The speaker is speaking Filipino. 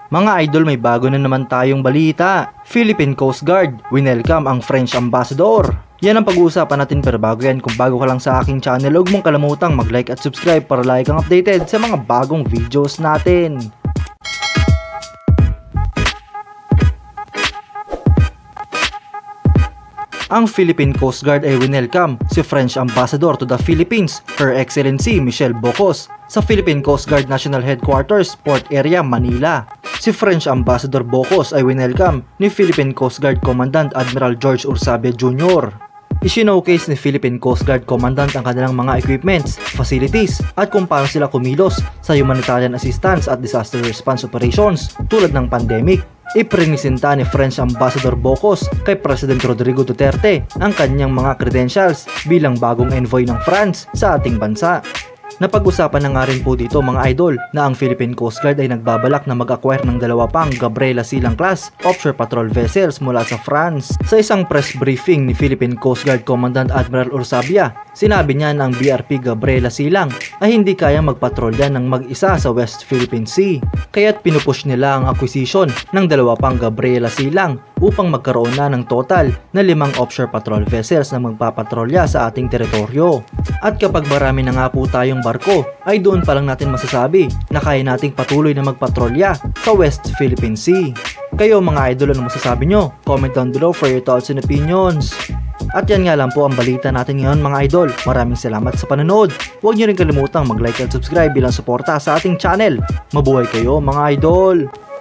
Mga idol, may bago na naman tayong balita. Philippine Coast Guard winelcome ang French Ambassador. Yan ang pag-uusapan natin, pero bago yan, kung bago ka lang sa aking channel, huwag mong kalimutang mag-like at subscribe para lagi kang updated sa mga bagong videos natin. Ang Philippine Coast Guard ay winelcome si French Ambassador to the Philippines, Her Excellency Michele Boccoz, sa Philippine Coast Guard National Headquarters, Port Area, Manila. Si French Ambassador Boccoz ay winelcome ni Philippine Coast Guard Commandant Admiral George Ursabia Jr. I-showcase ni Philippine Coast Guard Commandant ang kanilang mga equipments, facilities, at kung paano sila kumilos sa humanitarian assistance at disaster response operations tulad ng pandemic. Iprinisinta ni French Ambassador Boccoz kay President Rodrigo Duterte ang kanyang mga credentials bilang bagong envoy ng France sa ating bansa. Napag-usapan na nga rin po dito mga idol na ang Philippine Coast Guard ay nagbabalak na mag-acquire ng 2 pang Gabriela Silang class offshore patrol vessels mula sa France. Sa isang press briefing ni Philippine Coast Guard Commandant Admiral Ursabia, sinabi niya na ang BRP Gabriela Silang ay hindi kayang magpatrolya ng mag-isa sa West Philippine Sea. Kaya't pinupush nila ang acquisition ng 2 pang Gabriela Silang upang magkaroon na ng total na 5 offshore patrol vessels na magpapatrolya sa ating teritoryo. At kapag marami na nga po tayong barko, ay doon pa lang natin masasabi na kaya nating patuloy na magpatrolya sa West Philippine Sea. Kayo mga idol, ano masasabi nyo? Comment down below for your thoughts and opinions. At yan nga lang po ang balita natin ngayon mga idol. Maraming salamat sa panonood. Huwag nyo rin kalimutang mag-like at subscribe bilang suporta sa ating channel. Mabuhay kayo mga idol!